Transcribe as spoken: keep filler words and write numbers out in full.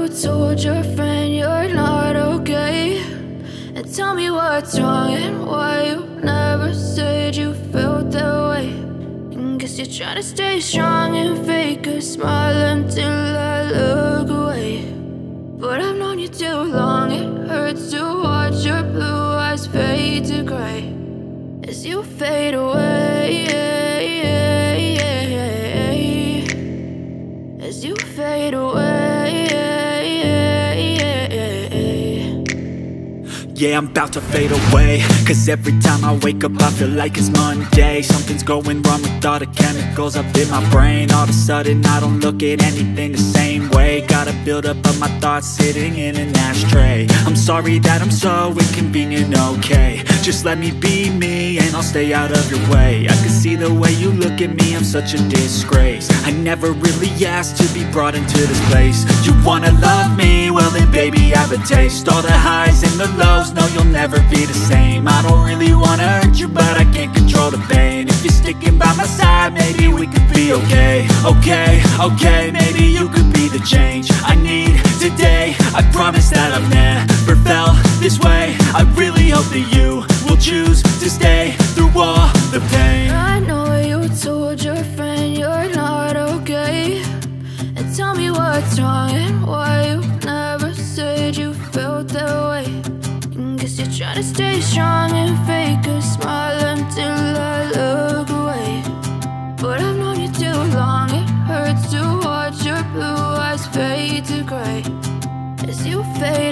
told your friend you're not okay, and tell me what's wrong and why you never said you felt that way. And guess you're trying to stay strong and fake a smile until I look away. But I've known you too long, it hurts to watch your blue eyes fade to gray as you fade away, as you fade away. Yeah, I'm about to fade away, cause every time I wake up I feel like it's Monday. Something's going wrong with all the chemicals up in my brain. All of a sudden I don't look at anything the same way. Gotta build up of my thoughts sitting in an ashtray. I'm sorry that I'm so inconvenient, okay. Just let me be me and I'll stay out of your way. I can see the way you look at me, I'm such a disgrace. I never really asked to be brought into this place. You wanna love me? Well then baby, have a taste. All the highs and the lows, no, you'll never be the same. I don't really wanna hurt you, but I can't control the pain. If you're sticking by my side, maybe we could be okay. Okay, okay, maybe you could be the change I need today. I promise that I've never felt this way. I really hope that you will choose to stay through all the pain. I know you told your friend you're not okay, and tell me what's wrong and why you never said you felt that way. Guess you're trying to stay strong and fake a smile until I look away. But I've known you too long, it hurts to watch your blue eyes fade to gray as you fade